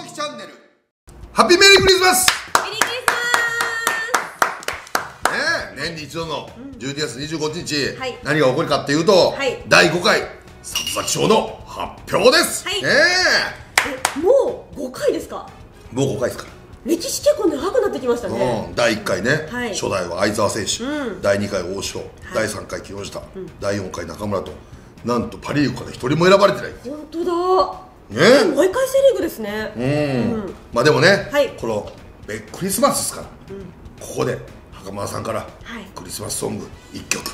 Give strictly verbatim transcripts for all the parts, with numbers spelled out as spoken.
きチャンネル、ハッピーメリークリスマス。 メリークリスマス。 ねえ、年に一度のじゅうにがつにじゅうごにち、 はい、 何が起こるかっていうと、はい、だいごかい里崎賞の発表です。はい、ねえ、もうごかいですか。 もうごかいですか。 歴史結構長くなってきましたね。 うん、だいいっかいね、 はい、 初代は相澤選手、うん、だいにかい大城、はい、だいさんかい木下、うん、だいよんかい中村と、なんとパ・リーグからひとりも選ばれてない。 本当だね、毎回セ・リーグですね。 うん、うん、まあでもね、はい、このクリスマスですから、うん、ここで袴田さんからクリスマスソングいっきょく。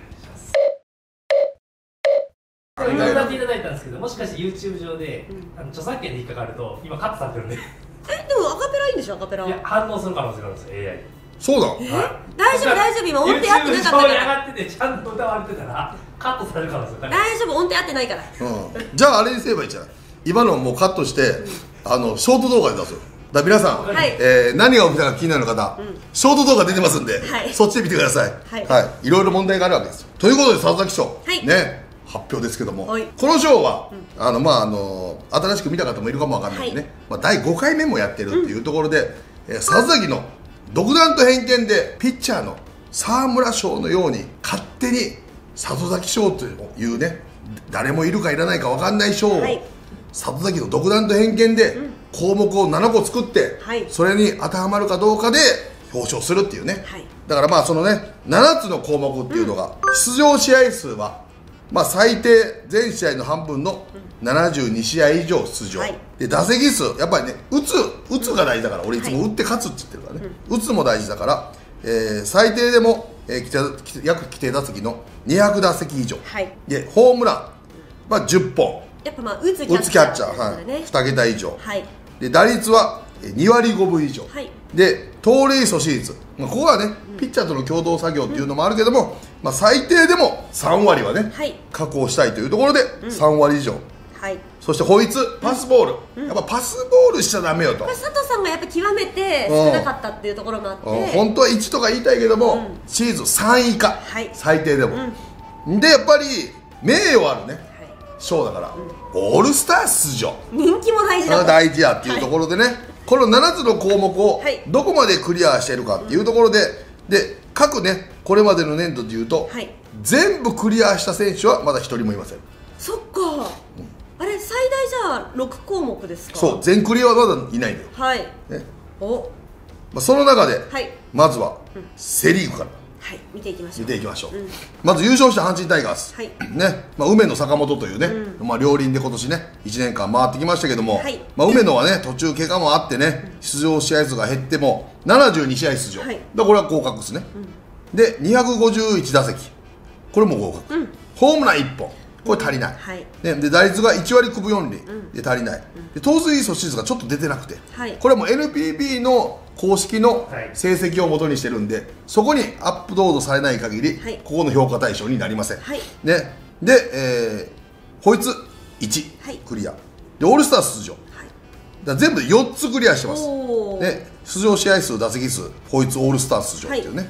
いろいろ歌っていただいたんですけど、もしかして YouTube 上で、うん、あの著作権で引っかかると今カットされてるんで。 え、でもアカペラいいんでしょ。アカペラはいや反応する可能性があるんですよ エーアイ に。 そうだ、 はい、大丈夫大丈夫、今音程合ってなかったから。 YouTube 上に上がっててちゃんと歌われてたらカットされる可能性がある。 大丈夫、音程合ってないから、 うん、じゃああれにすればいいじゃん。今のもうカットして、うん、あのショート動画で出すよ。だ皆さん、はい、えー、何が起きたか気になる方、うん、ショート動画出てますんで、はい、そっちで見てください。はい、はい、いろいろ問題があるわけですよ。ということで里崎賞、はい、ね、発表ですけども、はい、この賞は、うん、あのまああの新しく見た方もいるかもわかんないんでね、はい、まあ、だいごかいめもやってるっていうところで、うん、えー、里崎の独断と偏見でピッチャーの沢村賞のように勝手に里崎賞というね、誰もいるかいらないか分かんない賞を、はい、里崎の独断と偏見で項目をななこ作って、はい、それに当てはまるかどうかで表彰するっていうね、はい、だからまあそのねななつの項目っていうのが、うん、出場試合数はまあ最低全試合の半分のななじゅうにしあい以上出場、はい、で打席数やっぱりね、打つ打つが大事だから、俺いつも打って勝つって言ってるからね、うん、打つも大事だから、えー、最低でも、えー、約規定打席のにひゃくだせき以上、はい、でホームラン、まあ、じゅっぽん、 やっぱまあ打つキャッチャー、 打つキャッチャー、はい、にけた以上、はい、で打率はにわりごぶ以上、はい、で盗塁阻止率、まあ、ここはね、うん、ピッチャーとの共同作業っていうのもあるけども、うん、まあ、最低でもさんわりはね、はい、確保したいというところでさんわり以上、うん、はい、そしてホイツパスボール、うん、やっぱパスボールしちゃダメよと、 佐藤さんがやっぱ極めて少なかったっていうところもあって、うん、 本当はいちとか言いたいけども、うん、シーズンさんい以下、はい、最低でも、うん、でやっぱり名誉あるね賞だから、うん、オールスター出場、 人気も大事だ大事やっていうところでね、はい、このななつの項目をどこまでクリアしているかっていうところで、うん、で各ねこれまでの年度でいうと、はい、全部クリアした選手はまだひとりもいません。 そっか、うん、あれ最大じゃあろくこうもくですか。 そう、全クリアはまだいないんだよ。はい、ね、お、まあ、その中で、はい、まずは、うん、セ・リーグから、 はい、見ていきましょう。 見ていきましょう、うん、まず優勝した阪神タイガース、はい、ね、まあ、梅野坂本というね、うん、まあ両輪で今年ねいちねんかん回ってきましたけども、はい、まあ、梅野はね途中怪我もあってね、うん、出場試合数が減ってもななじゅうにしあい出場、はい、だこれは合格ですね、うん、でにひゃくごじゅういちだせき、これも合格、うん、ホームランいっぽん、これ足りない、はい、ね、で打率がいちわりきゅうぶよんりんで足りない、うん、で盗塁阻止率がちょっと出てなくて、はい、これはもう エヌピービー の公式の成績を元にしてるんで、そこにアップロードされない限り、はい、ここの評価対象になりません、はい、ね、で、えー、ホイツいち、はい、クリアでオールスター出場、はい、だ全部でよっつクリアしてます、ね、出場試合数、打席数、ホイツオールスター出場っていうね、はい、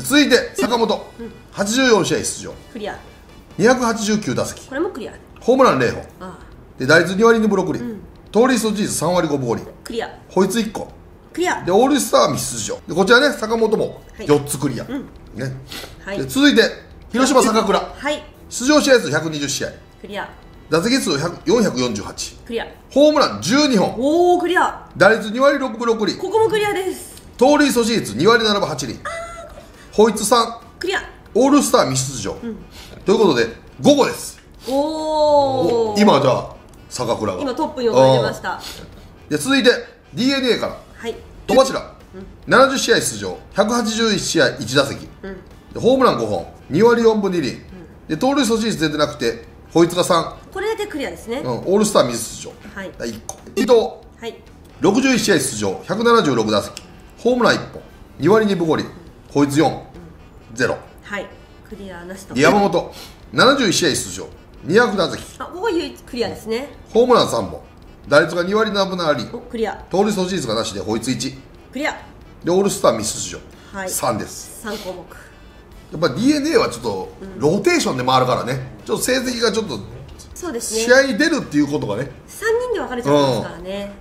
続いて坂本、うん、はちじゅうよんしあい出場、クリアにひゃくはちじゅうきゅうだせき、これもクリア、ホームランぜろほん、ああで打率にわりにぶろくりん、うん、盗塁阻止率さんわりごぶごりん、クリアホイツいっこ、クリアでオールスター未出場で、こちらね坂本もよっつクリア、はい、ね、はい、で続いて広島坂倉、はい、出場試合数ひゃくにじゅうしあい、クリア打席数よんひゃくよんじゅうはち、クリアホームランじゅうにほん、おおクリア打率にわりろくぶろくりん、ここもクリアです、盗塁阻止率にわりななぶはちりん、ホイツさん、クリアオールスター未出場、うん、ということでごこです。おお今じゃあ坂倉が今トップに躍り出ました。で続いて ディーエヌエー から、はい、戸柱、うん、ななじゅうしあい出場、ひゃくはちじゅういちしあいいちだせき、うん、でホームランごほん、にわりよんぶにりん、うん、で盗塁阻止率出てなくてホイツがさん、これだけクリアですね、うん、オールスター未出場、はい、いっこ、伊藤、はい、ろくじゅういちしあい出場、ひゃくななじゅうろくだせき、ホームランいっぽん、にわりにぶごりん、ホイツよん、ゼロ、はい、クリアなしと。山本ななじゅういちしあい出場、にひゃくだせき、あ、ここはクリアですね、ホームランさんぼん、打率がにわりななぶなりん、クリア盗塁阻止率がなしでホイツいち、クリアでオールスター未出場、はい、さんです。さんこうもく、やっぱ ディーエヌエー はちょっとローテーションで回るからね、ちょっと成績がちょっとそうですね、試合に出るっていうことがね、さんにんで分かれちゃいますからね、うん、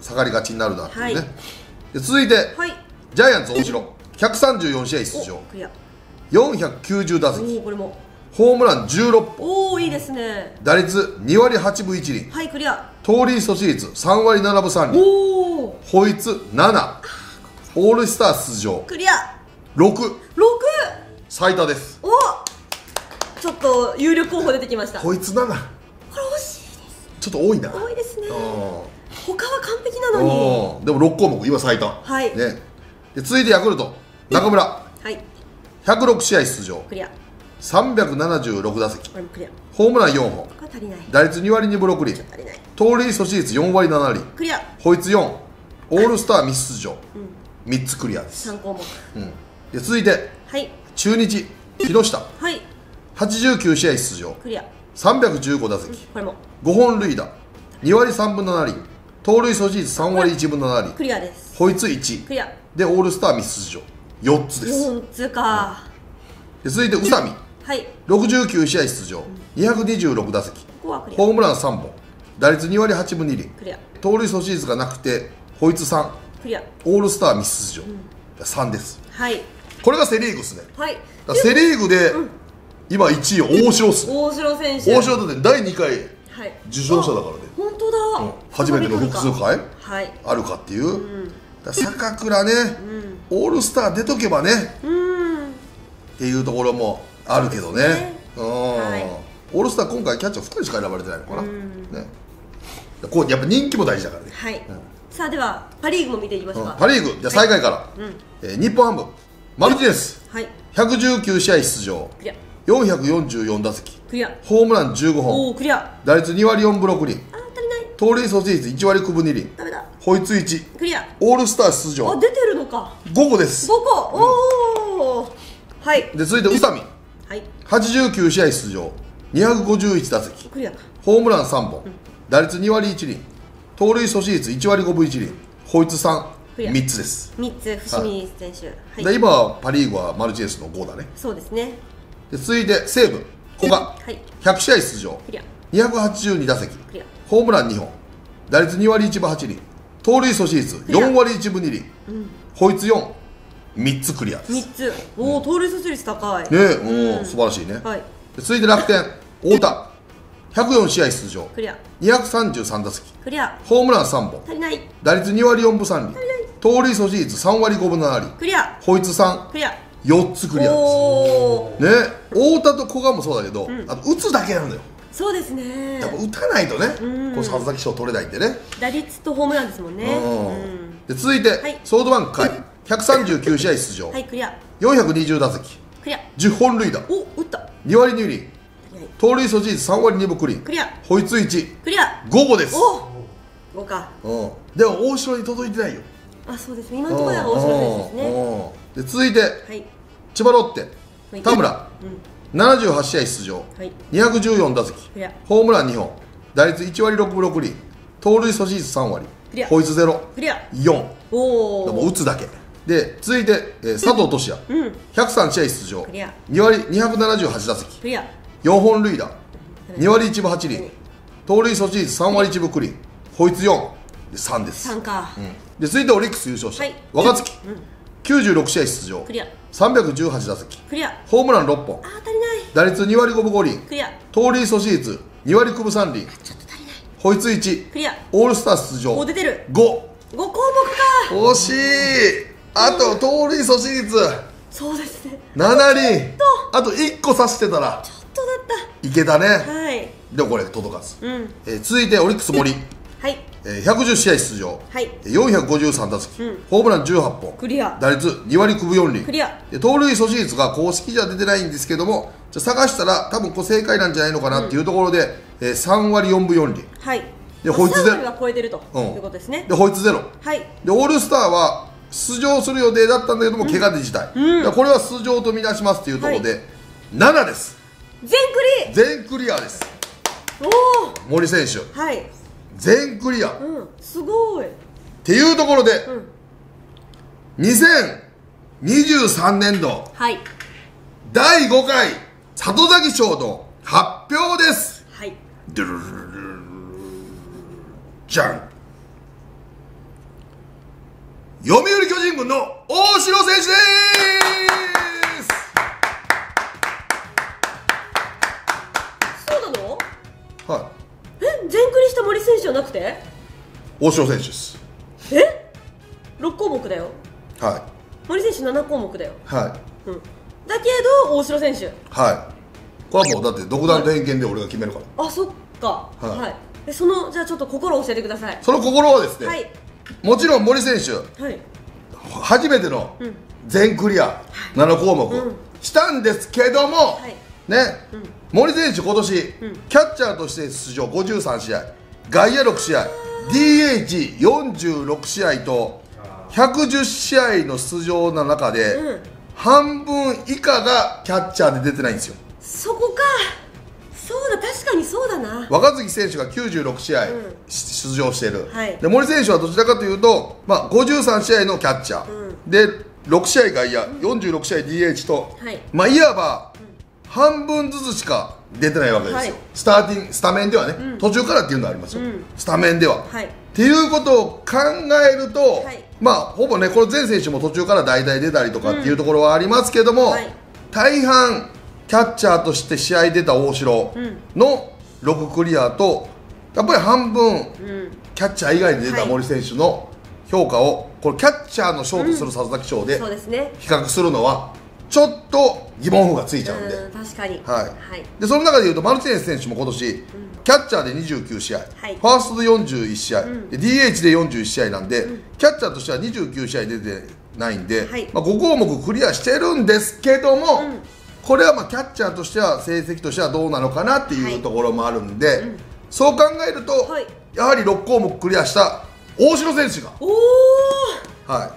下がりがちになるなっていうね、 はい、 で続いて、 はい、 ジャイアンツ大城ひゃくさんじゅうよん試合出場クリアよんひゃくきゅうじゅう打席おこれもホームランじゅうろっぽんおおいいですね打率に割はちぶいち厘はいクリア盗塁阻止率さん割ななぶさん厘おおホイッツななオールスター出場クリアろくろく最多です。 おちょっと有力候補出てきました。 ホイッツななこれ惜しいです。 ちょっと多いな。 多いですね。 他は完璧なのにでもろっこうもく今最多、 はいね、で続いてヤクルト中村、 はいひゃくろく試合出場クリアさんびゃくななじゅうろく打席これもクリアホームランよんほんこれ足りない打率に割にぶろく厘足りない盗塁阻止率よん割なな厘クリアホイッツよんオールスター未出場、うん、みっつクリアですさん項目、 うん、で続いてはい中日木下はいはちじゅうきゅう試合出場クリアさんびゃくじゅうご打席、 うん、これもごほん塁打に割さんぶんなな厘盗塁阻止率さん割いちぶんなな厘クリアですホイッツいちクリアでオールスター未出場よっつですよっつか、 で続いて宇佐美はいろくじゅうきゅう試合出場にひゃくにじゅうろく打席ここはクリアホームランさんぼん打率に割はちぶに厘クリア盗塁阻止率がなくてホイッツさんクリアオールスター未出場、うん、さんですはいこれがセ・リーグですねはいだセ・リーグで、うん、今いちい大城っす、 大城選手大城だってだいにかいはい受賞者だからね、 本当だ、 うん、初めての複数回はいあるかっていう、うん、だ坂倉ね、うん、オールスター出とけばね、うん、っていうところもあるけどね、うん、はい、オールスター今回キャッチャーふたりしか選ばれてないのかな、うん、ね、こうやっぱ人気も大事だからね、 はい、うん、さあではパ・リーグも見ていきましょうか、 うん、パ・リーグじゃあ最下位から、はい、うん、えー、日本ハムマルティネス、はい、ひゃくじゅうきゅう試合出場クリアよんひゃくよんじゅうよん打席クリアホームランじゅうごほんおークリア打率に割よんぶろく厘あ足りない盗塁阻止率いち割くぶに厘ダメだホイッツいちクリアオールスター出場あ出てるのかごこですごこおお、うん、はいで続いて宇佐美はいはちじゅうきゅう試合出場にひゃくごじゅういち打席クリアホームランさんぼん、うん、打率に割いち厘盗塁阻止率いち割ごぶいち厘ホイッツさんみっつですみっつ伏見選手、 はいはい、で今はパ・リーグはマルチネスのごだねそうですねで続いて西武古賀、はい、ひゃく試合出場クリアにひゃくはちじゅうに打席クリアホームランにほん打率に割いちぶはち厘盗塁阻止率よん割いちぶに厘、うん、ホイッツよんみっつクリアですみっつおお、うん、盗塁阻止率高いねえ、うん、素晴らしいね、はい、で続いて楽天太田ひゃくよん試合出場クリアにひゃくさんじゅうさん打席クリアホームランさんぼん足りない打率に割よんぶさん厘盗塁阻止率さん割ごぶなな厘クリアホイッツさんクリアよっつクリアですね太田と古賀もそうだけど、うん、あと打つだけなのよそうですねやっぱ打たないとね、うん、この佐々木賞取れないんでね打率とホームランですもんね、 うん、で続いて、はい、ソードバンク甲斐ひゃくさんじゅうきゅう試合出場はいクリアよんひゃくにじゅう打席クリアじゅっぽん塁打お打ったに割に厘盗塁阻止率さん割にぶく厘クリアホイッツいちクリアごこですおごかうんでも大城に届いてないよあそうですね今のところは大城選手ですねで続いて、はい、千葉ロッテ田村、うん、ななじゅうはち試合出場、はい、にひゃくじゅうよん打席ホームランにほん打率いち割ろくぶろく厘盗塁阻止率さん割ホイッツゼロクリアよんおおでも打つだけで続いて、えー、佐藤俊哉、うん、ひゃくさん試合出場クリアに割にひゃくななじゅうはち打席クリアよんほん塁打に割いちぶはち厘盗塁阻止率さん割いちぶく厘ホイッツよんでさんですさんか、 うん、で続いてオリックス優勝者、はい、若月、うん、きゅうじゅうろく試合出場クリアさんびゃくじゅうはち打席クリアホームランろっぽんあ足りない打率に割ごぶご厘クリア盗塁阻止率に割くぶさん厘ちょっと足りないホイッツいちクリアオールスター出場お出てるごご項目か惜しいあと盗塁阻止率そうですねなな厘あといっこ刺してたらちょっとだったいけたねはいでもこれ届かず、 うんえー、続いてオリックス森はいえー、ひゃくじゅう試合出場、はい、よんひゃくごじゅうさん打席、うん、ホームランじゅうはっぽんクリア打率に割くぶよん厘クリアで盗塁阻止率が公式じゃ出てないんですけどもじゃ探したら多分これ正解なんじゃないのかなっていうところで、うんえー、さん割よんぶよん厘はいでホイッツゼロさん割は超えてると、うん、いうことですねでホイッツゼロはいでオールスターは出場する予定だったんだけども、うん、怪我で辞退、うん、これは出場とみなしますっていうところで、はい、ななです全クリ全クリアですおお森選手はい全クリア、 うん、すごいっていうところで、うん、にせんにじゅうさんねんど、 はい、 だいごかい里崎賞の発表です。 はい、 ドゥルルルルルじゃん読売巨人軍の大城選手です。 そうなの？ はい。 え、全クリした森選手じゃなくて大城選手です。 え、ろっこうもくだよ。 はい。 森選手ななこうもくだよ。 はい、 うん、だけど大城選手、 はい、これはもうだって独断と偏見で俺が決めるから。 あ、そっか。はい、はい、でそのじゃあちょっと心を教えてください。 その心はですね、 はい、 もちろん森選手、はい、初めての全クリアななこうもくしたんですけども、はい、ね、うん、森選手今年、うん、キャッチャーとして出場ごじゅうさんしあい、外野ろくしあい、 ディーエイチよんじゅうろくしあいとひゃくじゅっしあいの出場の中で、うん、半分以下がキャッチャーで出てないんですよ。 そこか。そうだ、確かにそうだな。 若月選手がきゅうじゅうろくしあい、うん、出場している、はい、で森選手はどちらかというと、まあ、ごじゅうさんしあいのキャッチャー、うん、でろくしあい外野、うん、よんじゅうろくしあい ディーエイチ と、はい、まあ、いわば、うん、半分ずつしか出てないわけですよ、はい、スターティングスタメンではね、うん、途中からっていうのがありますよ、うん、スタメンでは、はい、っていうことを考えると、はい、まあほぼね、これ全選手も途中から代々出たりとかっていうところはありますけども、うん、はい、大半キャッチャーとして試合出た大城のろくクリアと、やっぱり半分、うん、キャッチャー以外で出た森選手の評価を、これキャッチャーの賞とする佐々木賞で比較するのはちょっと疑問符がついちゃうんで、 うん、確かに、 はい、はい、でその中でいうとマルティネス選手も今年、うん、キャッチャーでにじゅうきゅうしあい、はい、ファーストでよんじゅういちしあい、うん、で ディーエイチ でよんじゅういちしあいなんで、うん、キャッチャーとしてはにじゅうきゅうしあい出てないんで、はい、まあ、ごこうもくクリアしてるんですけども、うん、これはまあキャッチャーとしては成績としてはどうなのかなっていうところもあるんで、はい、うん、そう考えると、はい、やはりろっこうもくクリアした大城選手が、 おー、 はい、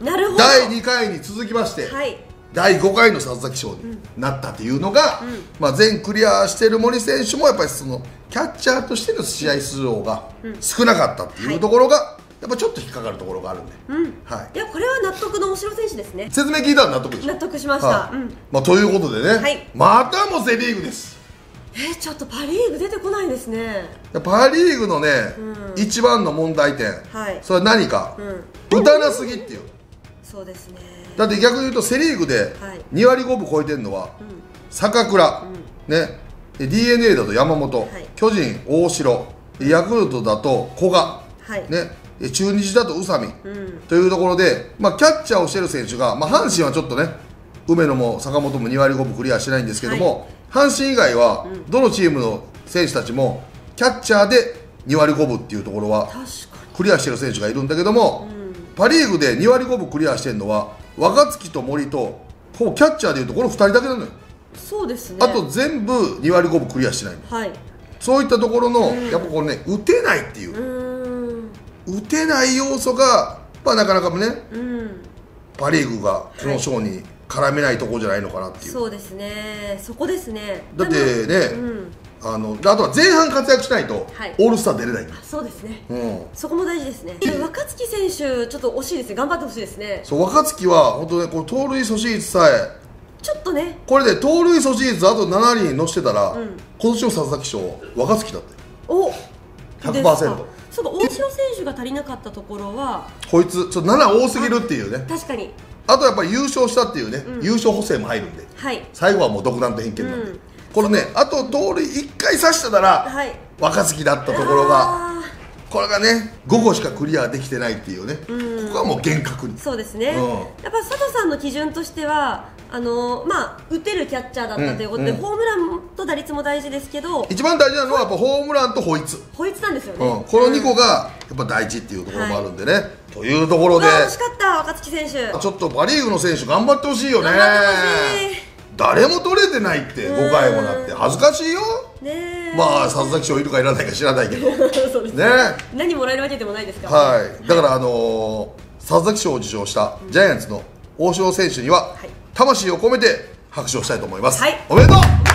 なるほど、 だいにかいに続きまして、はい、だいごかいの佐々木賞になったというのが、うん、まあ、全クリアしている森選手もやっぱりそのキャッチャーとしての試合出場が少なかったっていうところが、はい、やっぱちょっと引っかかるところがあるんで、うん、はい、 いや、これは納得の大城選手ですね。 説明聞いたら納得でしょ。 納得しました、はい、うん、 まあ、ということでね、はい、またもセ・リーグです。 えー、ちょっとパ・リーグ出てこないですね。 パ・リーグのね、うん、一番の問題点、はい、それは何か、うん、打たなすぎっていう。 そうですね。 だって逆に言うとセ・リーグでにわりごぶ超えてるのは、はい、坂倉、うん、ね、ディーエヌエー だと山本、はい、巨人大城、ヤクルトだと古賀、はい、ね、中日だと宇佐美、うん、というところで、まあ、キャッチャーをしている選手が、まあ、阪神はちょっとね、梅野も坂本もにわりごぶクリアしてないんですけども、はい、阪神以外はどのチームの選手たちもキャッチャーでにわりごぶっていうところはクリアしている選手がいるんだけども、うん、パ・リーグでにわりごぶクリアしてるのは若月と森と、ほぼキャッチャーでいうとこのふたりだけなのよ。 そうですね。 あと全部にわりごぶクリアしてないの、はい、そういったところの、うん、やっぱこれね、打てないっていう、う打てない要素が、まあ、なかなかね、うん、パ・リーグがこの賞に絡めないところじゃないのかなっていう、 はい、そうですね、そこですね。 だってね、うん、あのあとは前半活躍しないと、はい、オールスター出れない。 あ、そうですね、うん、そこも大事ですね。若月選手、ちょっと惜しいですね、頑張ってほしいですね。 そう、若月は本当ね、この盗塁阻止率さえちょっとね、 これで盗塁阻止率あとななりん乗せてたら、うん、今年の佐々木賞若月だっておひゃくパーセント。 そうか、大城選手が足りなかったところはこいつちょっとなな多すぎるっていうね。 確かに。 あとやっぱり優勝したっていうね、うん、優勝補正も入るんで、はい、最後はもう独断と偏見なんで、うん、これね、あと盗塁いっかい刺してたら、はい、若月だったところが、これがねごこしかクリアできてないっていうね、うん、ここはもう厳格に。 そうですね、うん、やっぱ佐藤さんの基準としては、あのー、まあ打てるキャッチャーだったということで、うん、ホームランと打率も大事ですけど、 一番大事なのはやっぱホームランとホイツホイツなんですよね、 うん、このにこがやっぱ大事っていうところもあるんでね、はい、というところで惜しかった若月選手。 ちょっとパ・リーグの選手頑張ってほしいよね。 頑張ってほしい。 誰も取れてないってごかいもなって恥ずかしいよね。まあ佐々木賞いるかいらないか知らないけどそうですね、 何もらえるわけでもないですから、 はい、だからあのー、佐々木賞を受賞したジャイアンツの大城選手には、はい、魂を込めて拍手をしたいと思います、はい、おめでとう。